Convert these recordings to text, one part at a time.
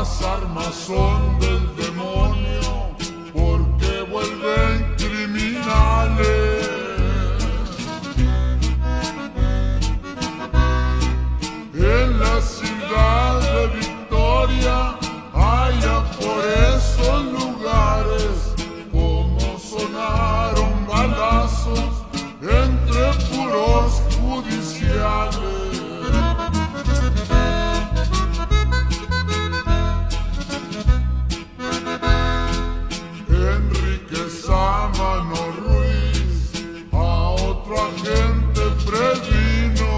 Las armas son del demonio porque vuelven criminales. En la ciudad de Victoria, allá por esos lugares, como sonaron balazos entre puros judiciales. Enrique Sámano Ruiz a otro agente previno: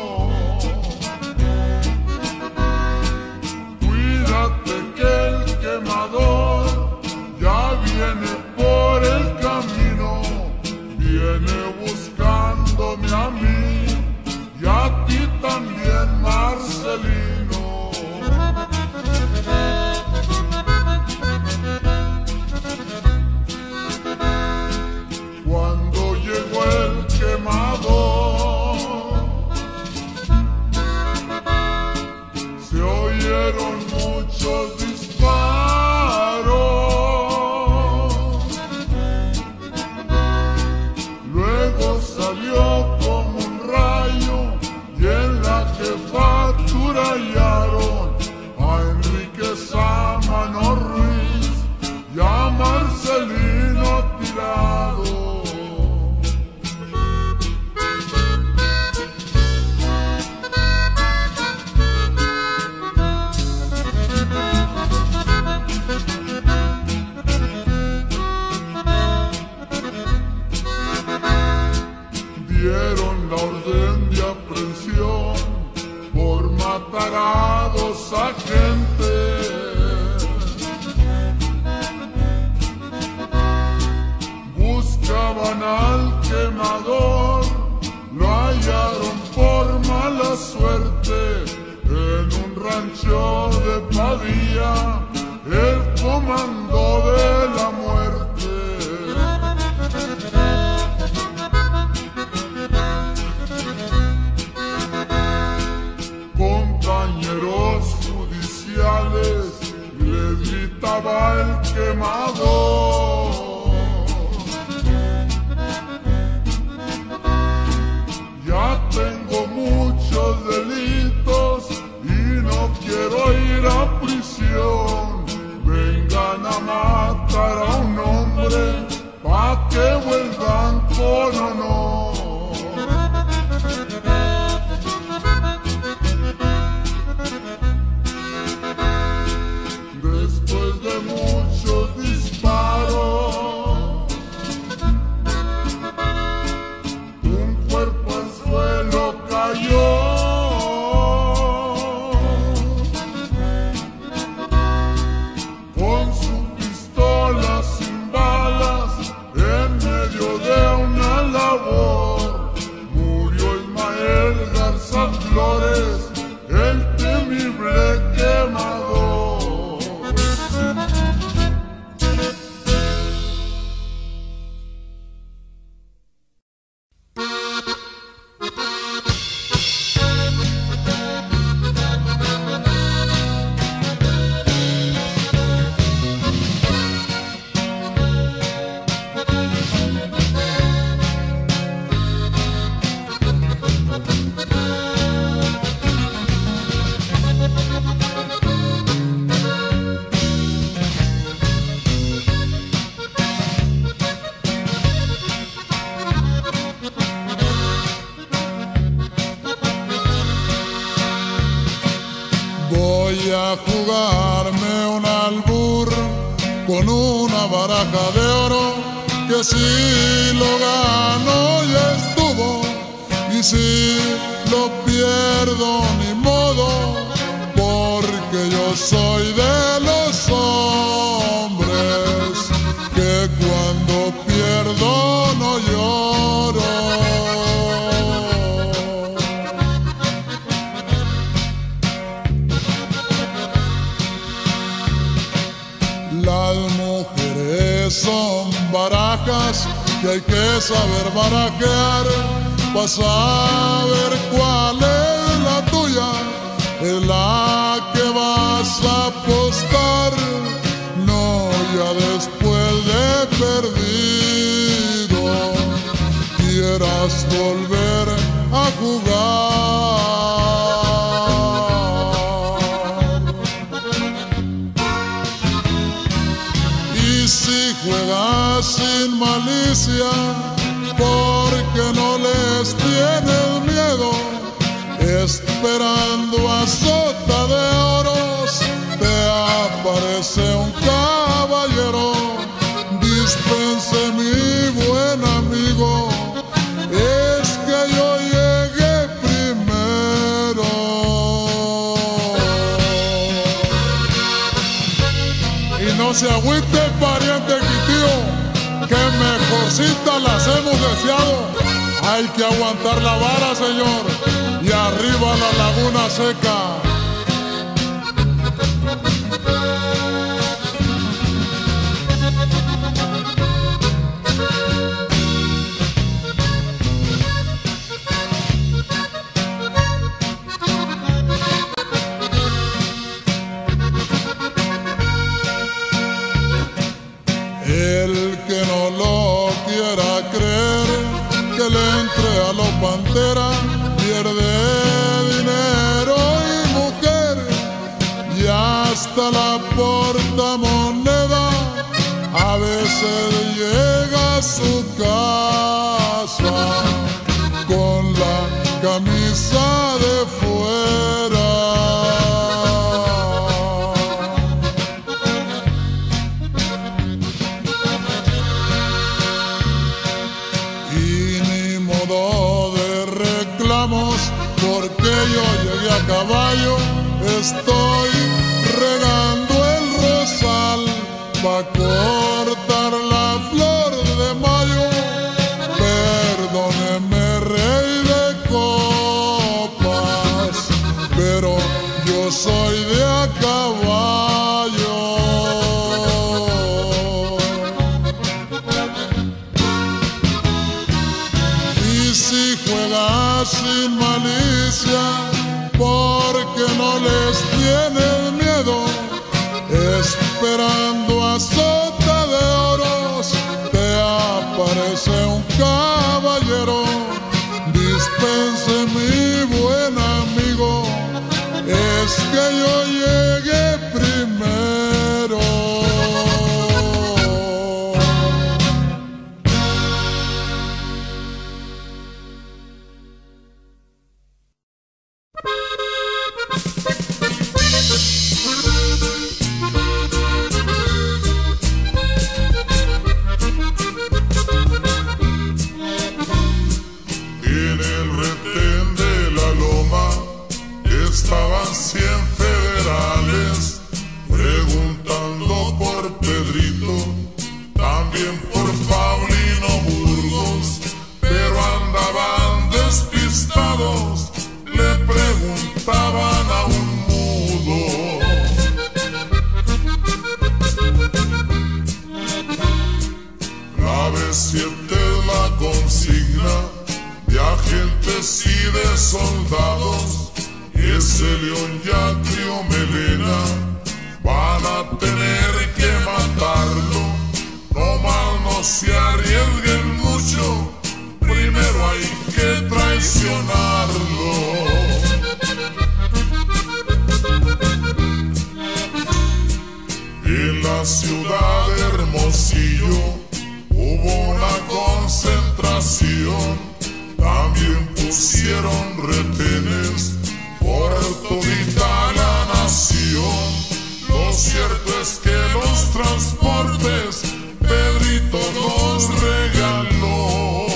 cuídate que el quemador ya viene por el camino, viene buscándome a mí y a ti también, Marcelino. Cuando llegó el quemador, se oyeron muchos disparos. Luego salió como un rayo y en la jefatura hallaron a Enrique Sámano Ruiz y a Marcelino tirado. Dieron la orden de aprehensión por matar a dos agentes. Buscaban al quemador, lo hallaron por mala suerte en un rancho de Padilla, el comando de la muerte. Compañeros judiciales, les gritaba el quemador: ya tengo muchos delitos y no quiero ir a prisión. Vengan a matar a un hombre pa' que vuelvan con honor. Después de muchos disparos, un cuerpo al suelo cayó. Con su pistola sin balas, en medio de una labor, murió Ismael Garza Flores, el temible quemador. Voy a jugarme un albur con una baraja de oro, que si lo gano ya estuvo, y si lo pierdo ni modo, porque yo soy de los hombres que cuando pierdo no lloro. Las mujeres son barajas que hay que saber barajear para saber cuál es la tuya, es la que vas a apostar. es volver a jugar. Y si juegas sin malicia, porque no les tienes miedo, esperando a sota de oros, te aparece un caballero. Dispense mi buen amigo, es que yo llegué primero. Y no se agüite, pariente Quitío, que mejorcita las hemos deseado. Hay que aguantar la vara, señor, y arriba la laguna seca. El que no lo quiera creer, que le entre a los panteras, pierde dinero y mujer, y hasta la portamoneda a veces llega a su casa con la camisa de fuera. Porque yo llegué a caballo, estoy regando el rosal pa' cortar la flor de mayo. Perdóneme, rey de copas, pero yo soy de a caballo. Y si juegas sin malicia, porque no les tienes miedo, esperando a sota de oros, te aparece un caballero. Dispense mi buen amigo, es que yo llegué primero. Estaban 100 federales preguntando por Pedrito, también por Paulino Burgos, pero andaban despistados, le preguntaban a un mudo. La B7 es la consigna de agentes y de soldados. Ese león ya crió melena, van a tener que matarlo. No mal no se arriesguen mucho, primero hay que traicionarlo. En la ciudad de Hermosillo hubo una concentración, también pusieron retenes por todita la nación. Lo cierto es que los transportes Pedrito nos regaló.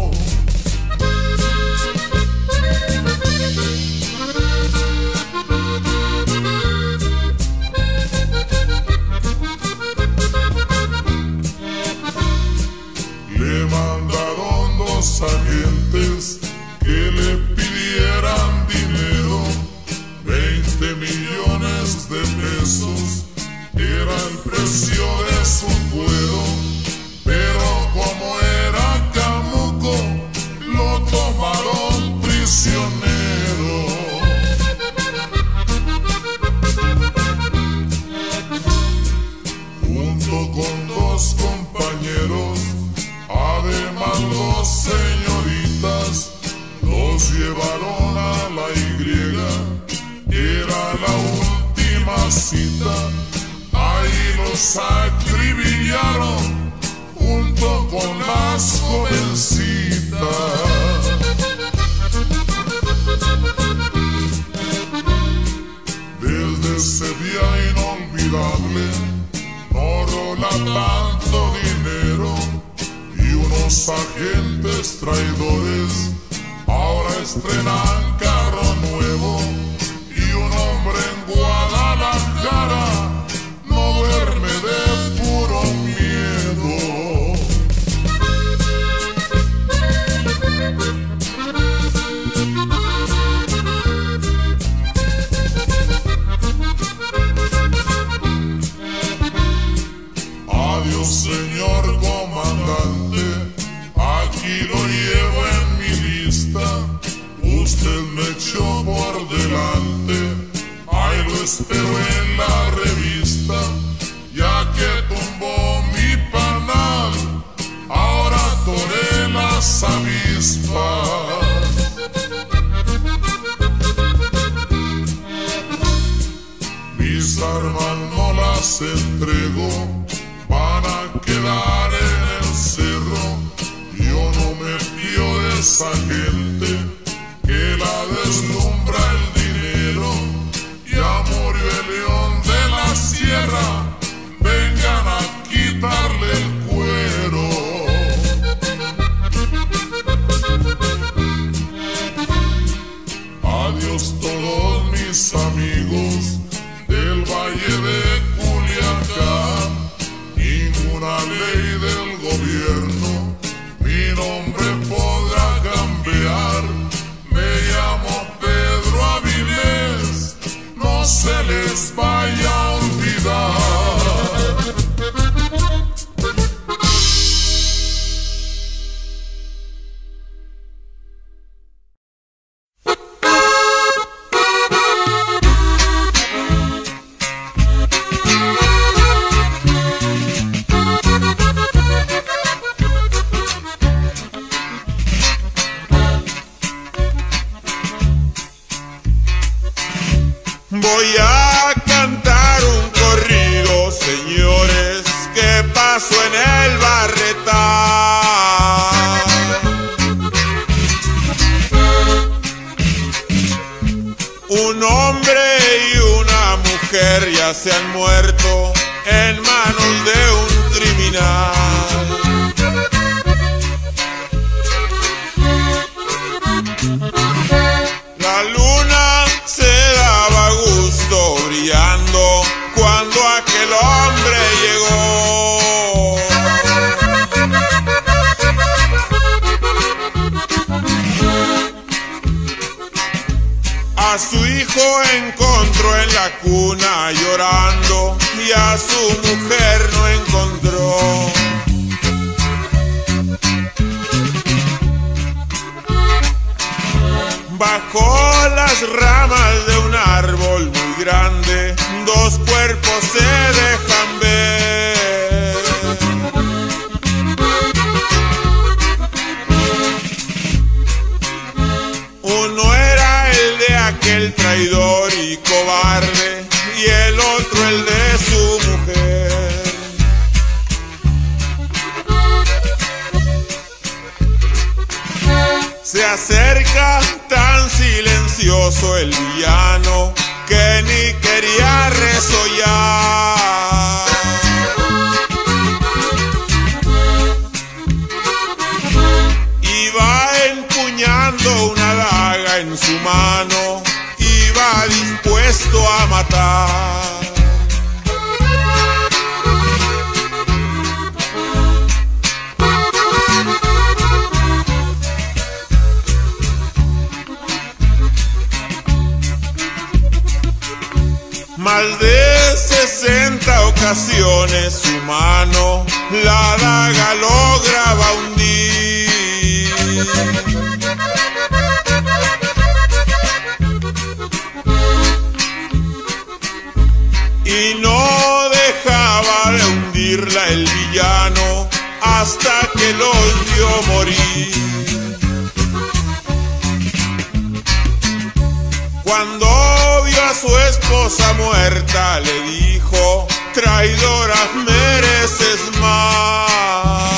Le mandaron 2 agentes que le pidieran dinero, 20 millones de pesos era el precio de su cuero, pero como era camuco, lo tomaron prisionero. Junto con 2 compañeros, además 2 señoritas, los acribillaron junto con las jovencitas. Desde ese día inolvidable no rola tanto dinero y unos agentes traidores ahora estrenan carro nuevo y un hombre en Guadalajara no duerme de puro miedo. Adiós, señor comandante, aquí lo llevo en mi lista. Usted me echó por delante, ahí lo espero en la revista. Ya que tumbó mi panal, ahora toré las avispas. Mis armas no las entrego, van a quedar en el cerro. Yo no me fío de esa gente que la deslumbra el dinero. Ya murió el león de la sierra, vengan a quitarle el cuero. Adiós todos mis amigos del Valle de Culiacán. Ninguna ley del gobierno mi nombre podrá cambiar. Me llamo Pedro Avilés, no se les vaya a olvidar. Voy a cantar un corrido, señores, que pasó en el Barretán. Un hombre y una mujer ya se han muerto en manos de un criminal. La luna se daba gusto brillando cuando aquel hombre llegó. A su hijo encontró en la cuna llorando y a su mujer no encontró. Bajo las ramas de un árbol muy grande, dos cuerpos se dejan ver. Uno era el de aquel traidor y cobarde, y el otro el de su mujer. Se acerca tan silencioso el villano que ni quería resollar. Iba empuñando una daga en su mano, iba dispuesto a matar. Más de 60 ocasiones su mano la daga lograba hundir. Y no dejaba de hundirla el villano hasta que los vio morir. Cuando vio a su esposa muerta, le dijo: traidora, mereces más.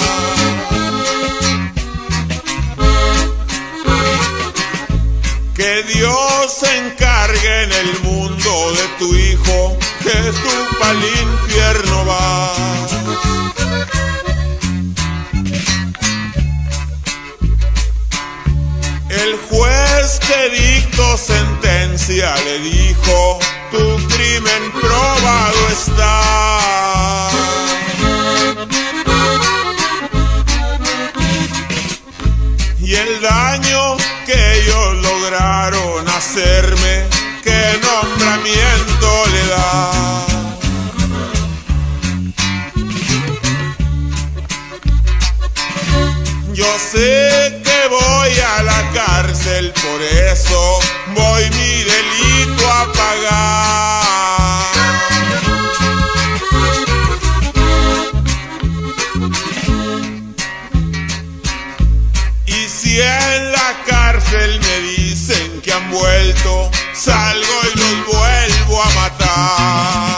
Que Dios se encargue en el mundo de tu hijo, que tú pa'l infierno vas. El juez que dictó sentencia le dijo: tu crimen probado está. Y el daño que ellos lograron hacerme, ¿qué nombramiento le da? Yo sé que voy a la cárcel, por eso voy mi delito a pagar. Y si en la cárcel me dicen que han vuelto, salgo y los vuelvo a matar.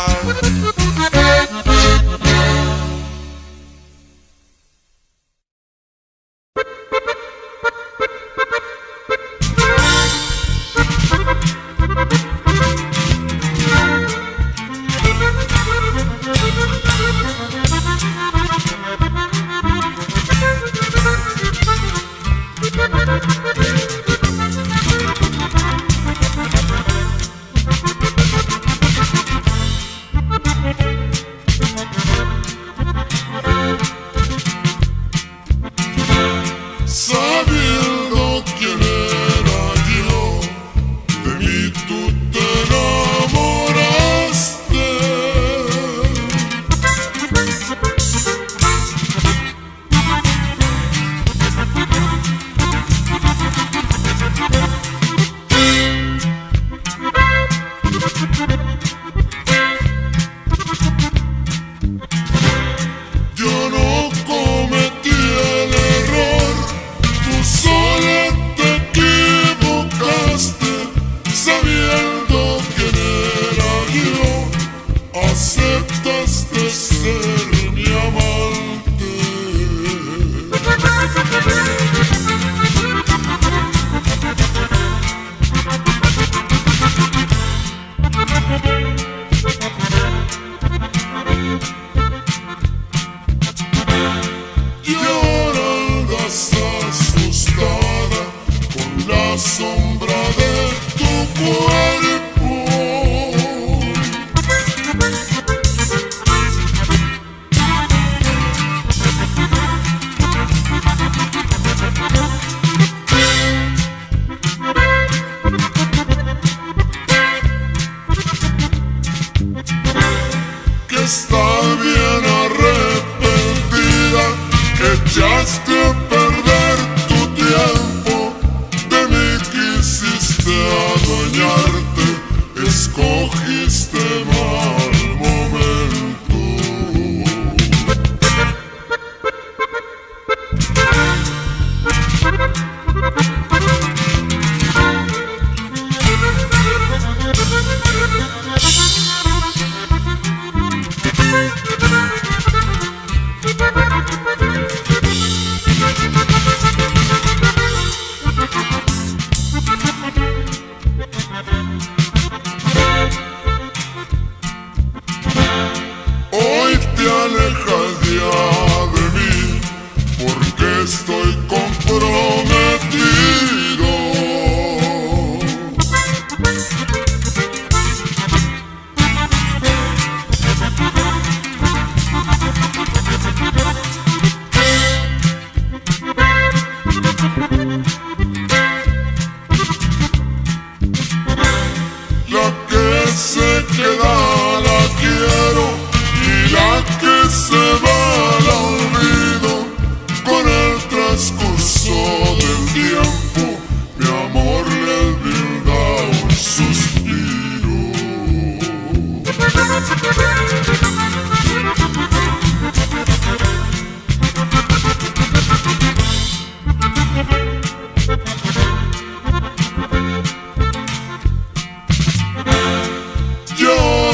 Yo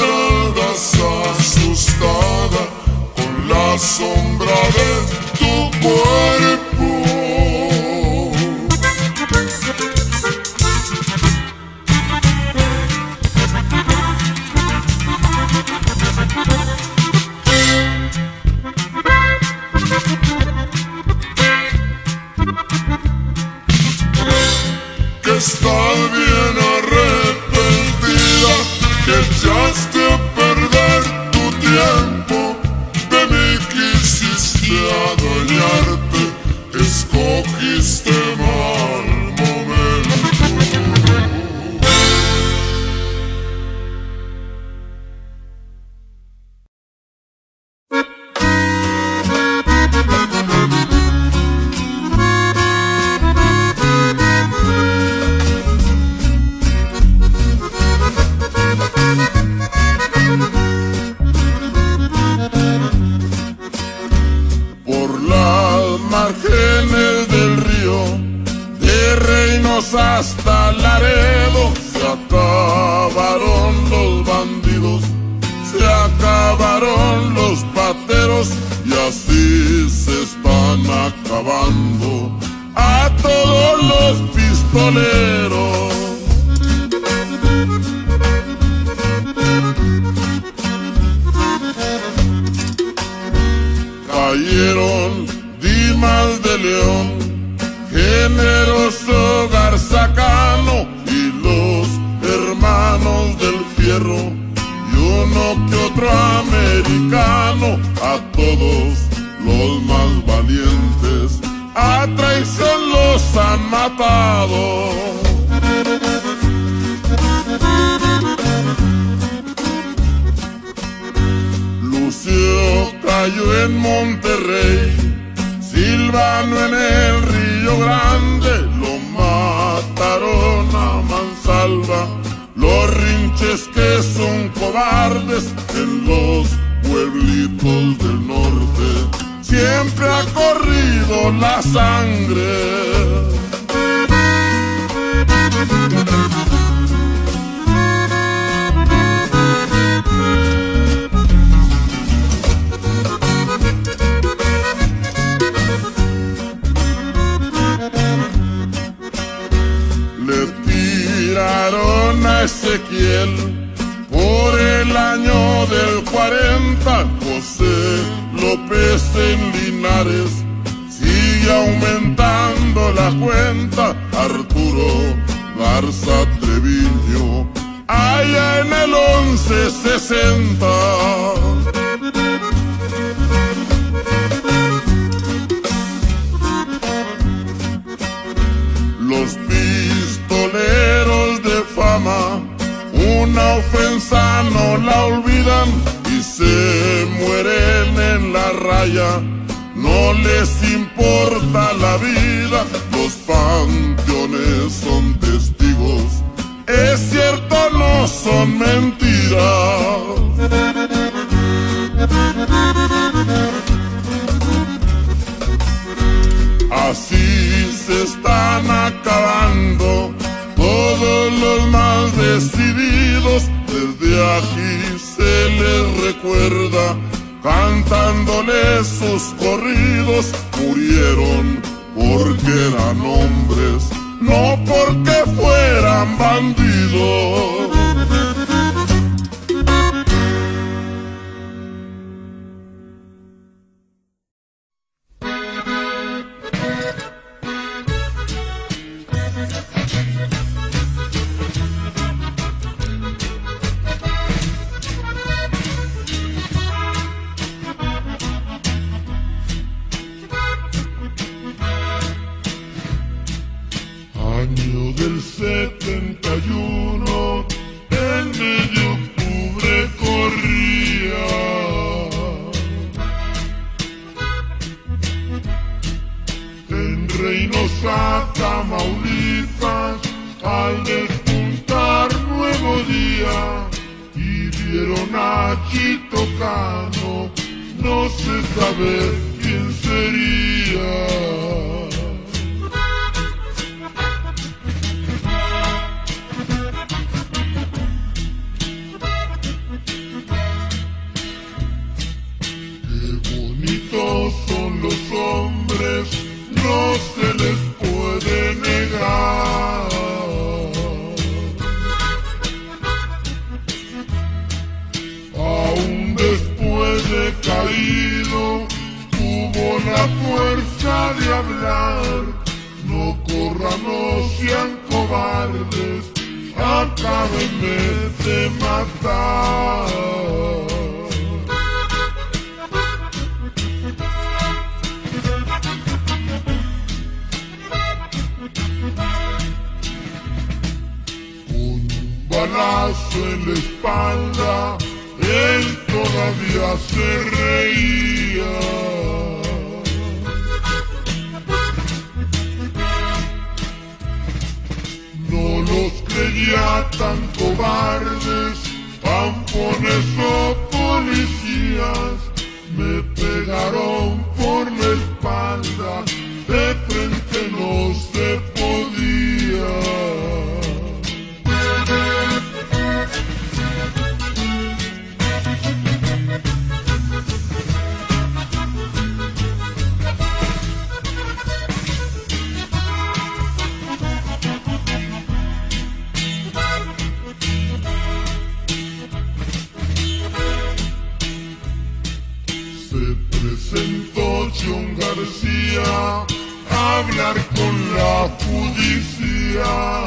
los bandidos, se acabaron los pateros y así se están acabando a todos los pistoleros. Cayeron Dimas de León, Generoso Garzacano y los hermanos del Fierro y uno que otro americano. A todos los más valientes a traición los han matado. Lucio cayó en Monterrey, Silvano en el Río Grande, lo mataron a mansalva los rinches que son cobardes en los pueblitos del norte. Siempre ha corrido la sangre. Le tiraron a Ezequiel por el año del 40, José López en Linares sigue aumentando la cuenta, Arturo Garza Treviño allá en el 1160. Los pistoleros de fama una ofensa no la olvidan y se mueren en la raya, no les importa la vida, los panteones son testigos, es cierto, no son mentiras. Así se están acabando todos los más decididos, desde aquí se les recuerda cantándoles sus corridos. Murieron porque eran hombres, no porque fueran bandidos. Año del 71, el mes de octubre corría. En Reynosa, Tamaulipas, al despuntar nuevo día, y vieron a Chito Cano, no se sabe quién sería. Son los hombres, no se les puede negar. Aún después de caído, tuvo la fuerza de hablar. No corran, no sean cobardes, acábenme de matar. Balazo en la espalda, él todavía se reía. No los creía tan cobardes, pampones o policías, me pegaron por la espalda, de frente no se podía. hablar con la judicial.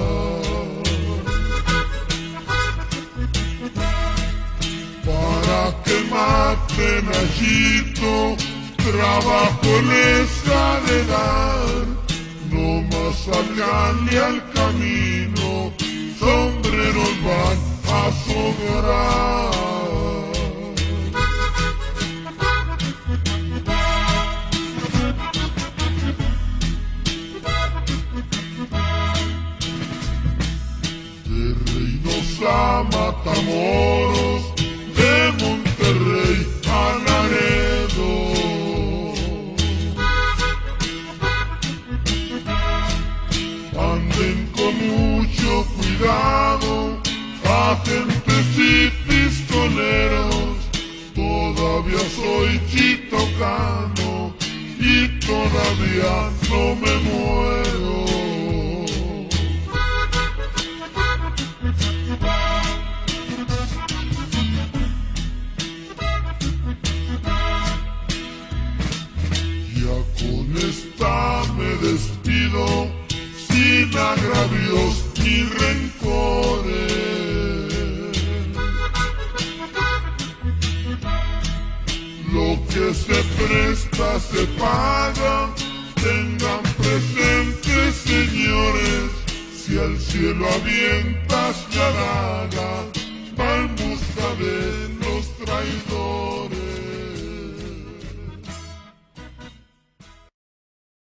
Para que maten a Chito, trabajo les ha de dar. No más salganle al camino, sombreros van a sobrar. De Reynosa a Matamoros, de Monterrey a Laredo. Anden con mucho cuidado, agentes y pistoleros. Todavía soy Chito Cano y todavía no me muero. Ya con esta me despido, sin agravios ni rencores. Lo que se presta se paga, tengan presente, señores, si al cielo avienta